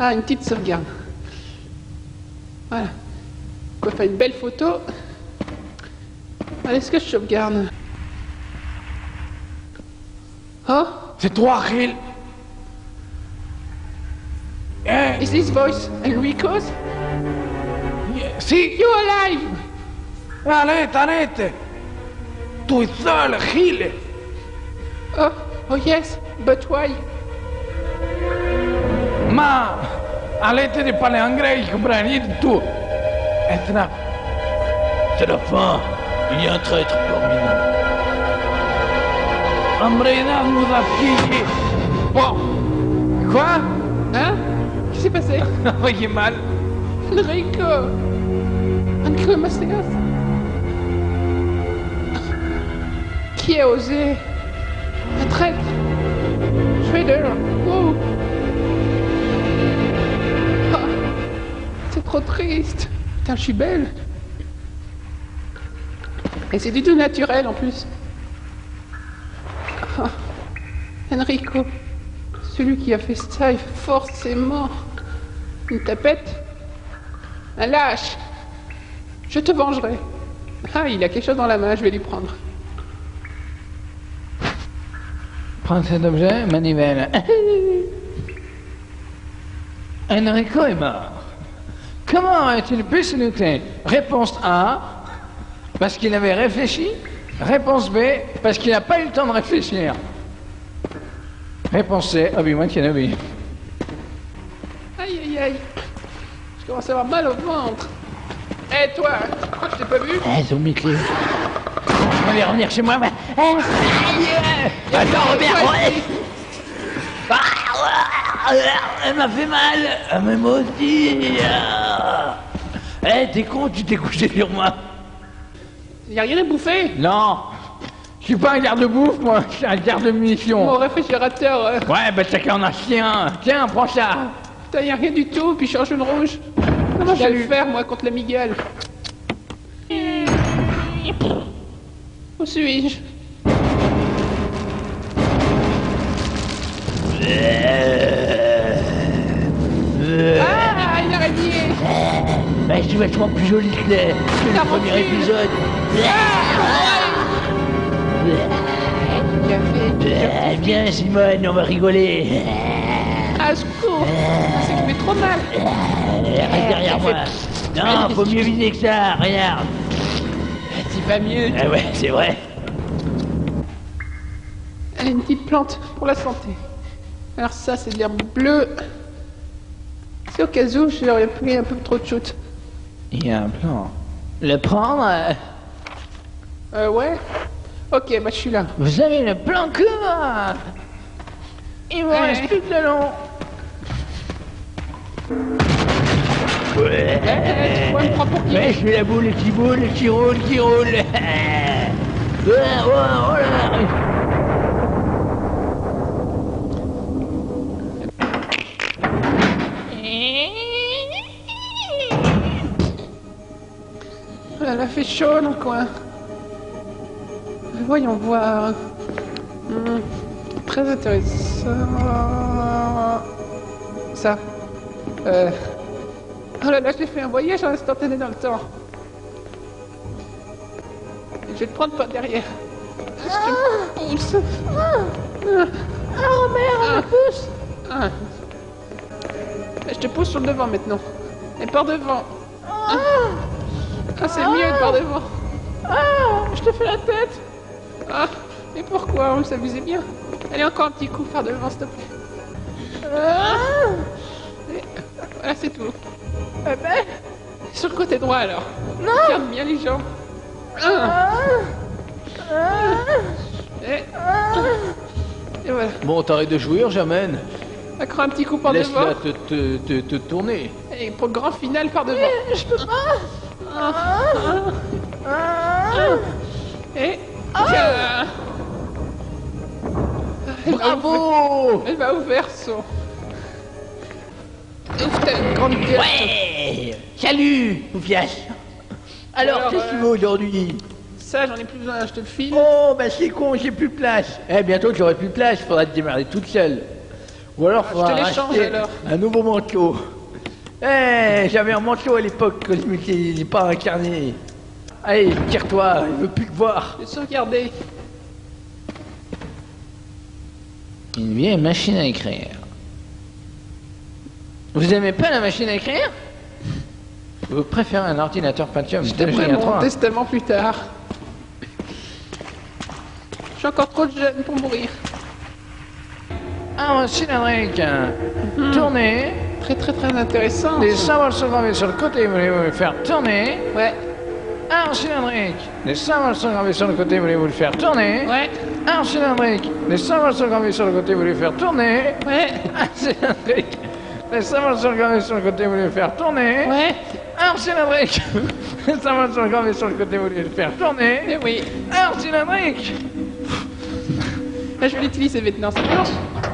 Ah, une petite sauvegarde. Voilà. On peut faire une belle photo. Allez, est-ce que je sauvegarde? Oh? C'est toi, Achille. Is this voice Enrico's? Sì. You alive? Arrête. Tu es seul, Achille. Oh yes, but why? Ma arrête de parler anglais, je comprends rien du tout. Maintenant, c'est la fin. Il y a un traître parmi nous. Amrena nous a piqué. Bon. Quoi? Hein? Qu'est-ce qui s'est passé? J'ai mal. Enrico Mastegas? Qui a osé? Un traître? Trader? Oh. Ah, c'est trop triste. Putain, je suis belle. Et c'est du tout naturel en plus. Ah, Enrico, celui qui a fait ça est forcément une tapette. Un lâche. Je te vengerai. Ah, il a quelque chose dans la main, je vais lui prendre. Prends cet objet, manivelle. Enrico est mort. Comment a-t-il pu se douter? Réponse A, parce qu'il avait réfléchi. Réponse B, parce qu'il n'a pas eu le temps de réfléchir. Réponse C, Obi-Wan Kenobi. Aïe, aïe, aïe. Je commence à avoir mal au ventre. Hé, toi, tu crois que je t'ai pas vu? Zombie clé. Je vais revenir chez moi. Attends, Robert, ouais. Elle m'a fait mal. Mais moi aussi. T'es con, tu t'es couché sur moi. Y a rien à bouffer? Non. Je suis pas un garde-bouffe, moi. Je suis un garde-munitions. Mon réfrigérateur. Ouais, bah chacun en a sien. Tiens, prends ça. Putain, y a rien du tout, puis je change une rouge. Comment je vais le faire, moi, contre la migale? Où suis-je? Ah, une araignée! Je suis vachement plus jolie que le premier épisode. Viens, Simone, on va rigoler. Ah, secours! C'est qu'il fait trop mal! Reste derrière moi. Non, faut mieux viser que ça, regarde. Tu vas mieux. Ah ouais, c'est vrai. Elle a une petite plante pour la santé. Alors ça, c'est de l'herbe bleue. C'est au cas où j'aurais pris un peu trop de shoot. Il y a un plan. Le prendre Ouais. Ok, bah je suis là. Vous avez le plan que moi. Il me reste plus de long. Ouais. Tu vois, me prends pour qui? Ouais, je fais la boule qui roule. Oh là. Elle a fait chaud dans le coin. Voyons voir. Très intéressant. Ça. Oh là là, j'ai fait un voyage en instantané dans le temps. Je vais te prendre par derrière. Je te pousse. Robert, elle me pousse. Je te pousse sur le devant maintenant. Et par devant. C'est mieux par devant. Je te fais la tête. Mais pourquoi? On s'amusait bien. Allez, encore un petit coup par devant, s'il te plaît. Voilà, c'est tout. Sur le côté droit, alors. Non. Ferme bien les jambes. Et voilà. Bon, t'arrêtes de jouir, j'amène. Encore un petit coup par devant. Laisse-la te tourner. Et pour le grand final par devant. Je peux pas. Et... tiens. Bravo! Elle va ouvrir son... Ouvre ta grande gueule. Ouais! Salut, Poufias! Alors, qu'est-ce que tu veux aujourd'hui? Ça, j'en ai plus besoin, je te le file. Oh, bah c'est con, j'ai plus de place. Bientôt, j'aurai plus de place, faudra te démarrer toute seule. Ou alors, Je faudra te l'échange, racheter alors. un nouveau manteau. Eh, j'avais un manteau à l'époque quand je m'étais pas incarné. Allez, tire-toi, il veut plus te voir. Je suis regardé. Une vieille machine à écrire. Vous aimez pas la machine à écrire? Vous préférez un ordinateur Pentium Je t'aimerais 2 Go mon 3? testament plus tard. Je suis encore trop jeune pour mourir. Un cylindrique. Tourner. Très très très intéressant. Les symboles sont gravés sur le côté, voulez-vous le faire tourner? Ouais, Un cylindrique. Les symboles sont gravés sur le côté, voulez-vous le faire tourner? ouais, Un cylindrique. Les symboles sont gravés sur le côté, voulez-vous le faire tourner? ouais, Un cylindrique. Les symboles sont gravés sur le côté, voulez-vous le faire tourner? ouais. Un cylindrique. Les symboles sont gravés sur le côté, voulez-vous le faire tourner? Eh oui. Un cylindrique. Là, je vais l'utiliser maintenant, c'est bon.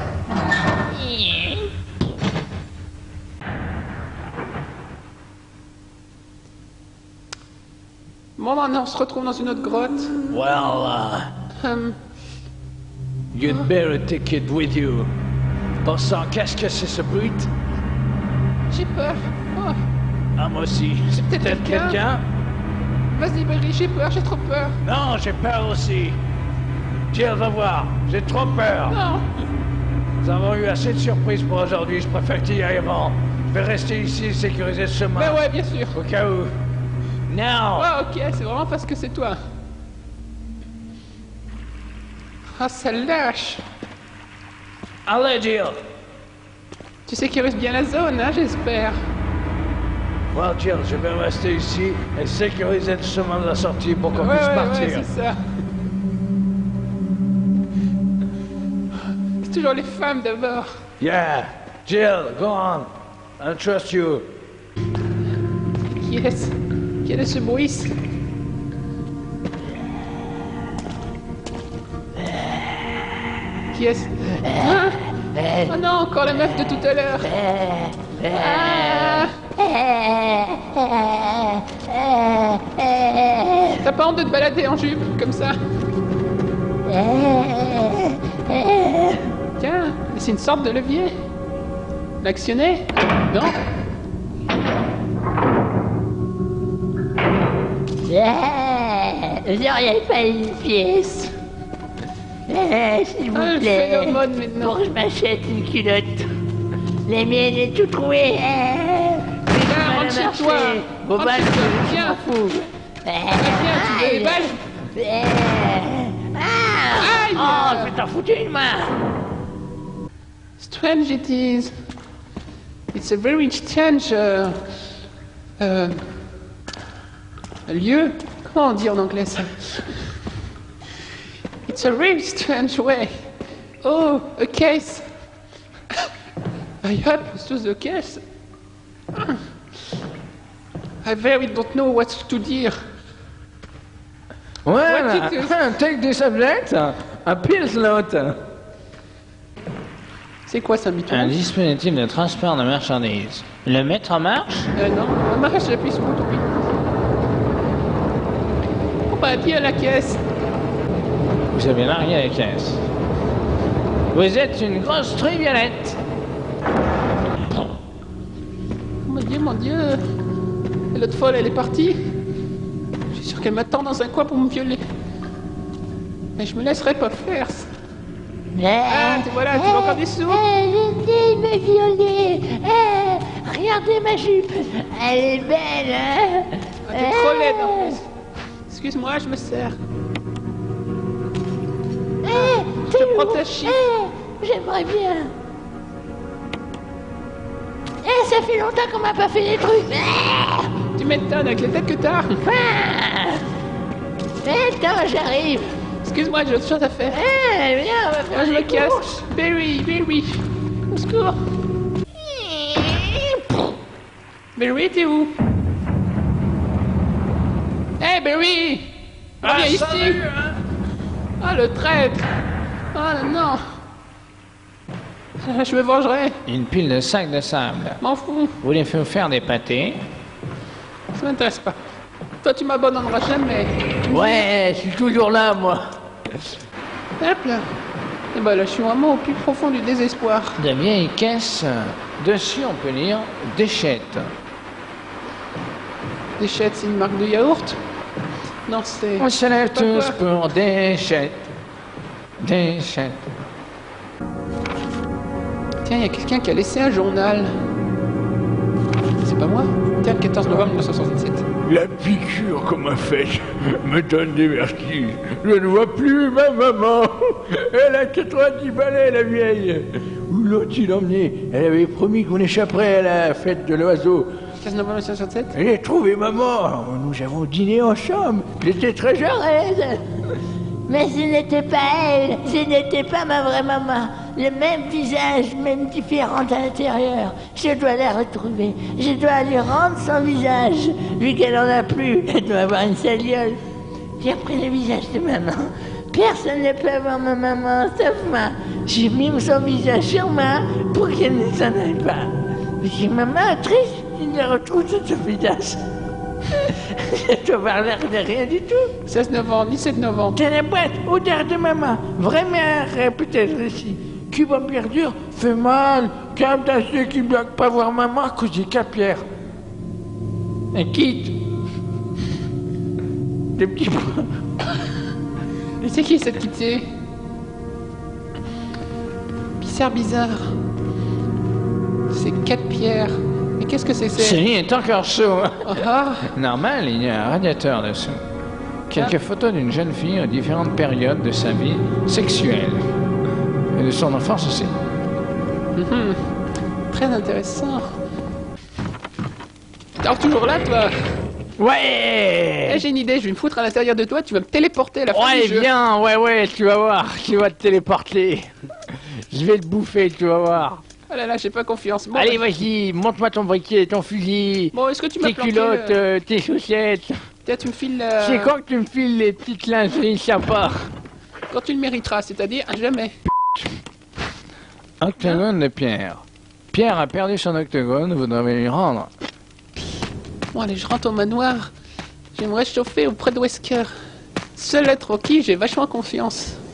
Bon, maintenant, on se retrouve dans une autre grotte. Well, Hum, you'd better take it with you. Bon sang, qu'est-ce que c'est ce bruit? j'ai peur. Oh, Ah, moi aussi. c'est peut-être Peut-être quelqu'un. quelqu'un? Vas-y, Berry, j'ai peur, j'ai trop peur. Non, j'ai peur aussi. Tiens, va voir, j'ai trop peur. Non. Nous avons eu assez de surprises pour aujourd'hui, je préfère que tu y ailles avant. Je vais rester ici et sécuriser ce chemin. Mais ouais, bien sûr. Au cas où. Now! Ouais, ok, c'est vraiment parce que c'est toi. Ah, ça lâche. Allez, Jill! Tu sécurises bien la zone, hein, j'espère. Well, Jill, je vais rester ici et sécuriser le chemin de la sortie pour qu'on Ouais, puisse ouais, partir. ouais, c'est ça. C'est toujours les femmes d'abord. Yeah! Jill, go on. I trust you. Qui est-ce? Quel est ce bruit? Qui est-ce? Hein? Oh non, encore la meuf de tout à l'heure. Ah! T'as pas honte de te balader en jupe comme ça? Tiens, c'est une sorte de levier. L'actionner? Non? Vous n'auriez pas une pièce? S'il Ah, vous le plaît, phéromone maintenant. pour que je m'achète une culotte. Les miennes est tout troué. Viens, rentre chez toi. Bon Rentre bah, chez toi, je viens. m'en fous. Viens, tu veux les balles? Aïe! Oh, je vais t'en foutre une main. Strange it is. It's a very strange lieu. Comment on dit en anglais ça? It's a very strange way. Oh, a case. I hope it was a case. I very don't know what to dire. Voilà, What it is. take this subject, a pilslot. C'est quoi ça, Mito? Un dispositif de transport de marchandises. Le mettre en marche? Non, marche, j'appuie sur mon toupie. On va dire la caisse. Vous avez largué la caisse. Vous êtes une grosse truviolette. Mon Dieu. Et l'autre folle, elle est partie. Je suis sûr qu'elle m'attend dans un coin pour me violer. Mais je me laisserai pas faire. Ah, te voilà, tu veux encore des sous? Arrêtez de me violer. Regardez ma jupe. Elle est belle, hein? Ah, t'es trop laide en plus. Excuse-moi, je me sers. Je te prends ta chiffre. J'aimerais bien. Ça fait longtemps qu'on m'a pas fait des trucs. Tu m'étonnes avec la tête que t'as. Attends, j'arrive. Excuse-moi, j'ai autre chose à faire. Viens, on va faire Moi, je me des casse. courses. Berry, Berry. Au secours. Berry, t'es où? Hey, Berry! Reviens ici! salut, hein. Ah, le traître! Ah, non! Je me vengerai. Une pile de sacs de sable. M'en fous. Vous voulez faire des pâtés? Ça m'intéresse pas. Toi, tu m'abandonneras jamais. Ouais, je suis toujours là, moi. Hop là. Et bah là, je suis vraiment au plus profond du désespoir. De vieilles caisses. Dessus, on peut lire Déchette. Déchette, c'est une marque de yaourt? Non, c'est... On se lève Pas tous quoi. pour Déchette. Déchette. Tiens, il y a quelqu'un qui a laissé un journal. C'est pas moi? Tiens, 14 novembre 1967. La piqûre qu'on m'a faite me donne des vertiges. Je ne vois plus ma maman. Elle a 90 balais, la vieille. Où l'ont-ils emmené? Elle avait promis qu'on échapperait à la fête de l'oiseau. 15 novembre 1967? J'ai trouvé maman. Alors, nous avons dîné ensemble. J'étais très heureuse. Mais ce n'était pas elle, ce n'était pas ma vraie maman. Le même visage, même différente à l'intérieur. Je dois la retrouver. Je dois lui rendre son visage. Vu qu'elle en a plus, elle doit avoir une sale gueule. J'ai repris le visage de maman. Personne ne peut avoir ma maman, sauf moi. J'ai mis son visage sur moi pour qu'elle ne s'en aille pas. Mais si maman est triste, il ne retrouve sur son visage. Je dois avoir l'air de rien du tout. 16 novembre, 17 novembre. C'est la boîte, odeur de maman. Vraie mère, peut-être ici. Cube en pierre dure fait mal. Comme dans ceux qui ne bloquent pas voir maman à cause des capières. Et quitte. Des petits points. Et c'est qui cette quittée? Bizarre. C'est 4 pierres. Mais qu'est-ce que c'est? Céline est encore chaud. Ah, Normal, il y a un radiateur dessous. Quelques photos d'une jeune fille aux différentes périodes de sa vie sexuelle. Et de son enfance aussi. très intéressant. T'es toujours là, toi? Ouais. Eh, j'ai une idée, je vais me foutre à l'intérieur de toi, tu vas me téléporter à la fin Ouais, du jeu. viens, ouais, tu vas voir, tu vas te téléporter. Je vais te bouffer, tu vas voir. Oh là là, j'ai pas confiance. Bon, Allez, bah, vas-y, monte-moi ton briquet, ton fusil, bon, est-ce que tu m'as tes planqué culottes, tes chaussettes. Tiens, tu me files... C'est quand que tu me files les petites lingeries sympas? Quand tu le mériteras, c'est-à-dire jamais. Octogone de Pierre. Pierre a perdu son octogone, vous devez lui rendre. Bon, allez, je rentre au manoir. Je vais me réchauffer auprès de Wesker. Seul être en qui j'ai vachement confiance.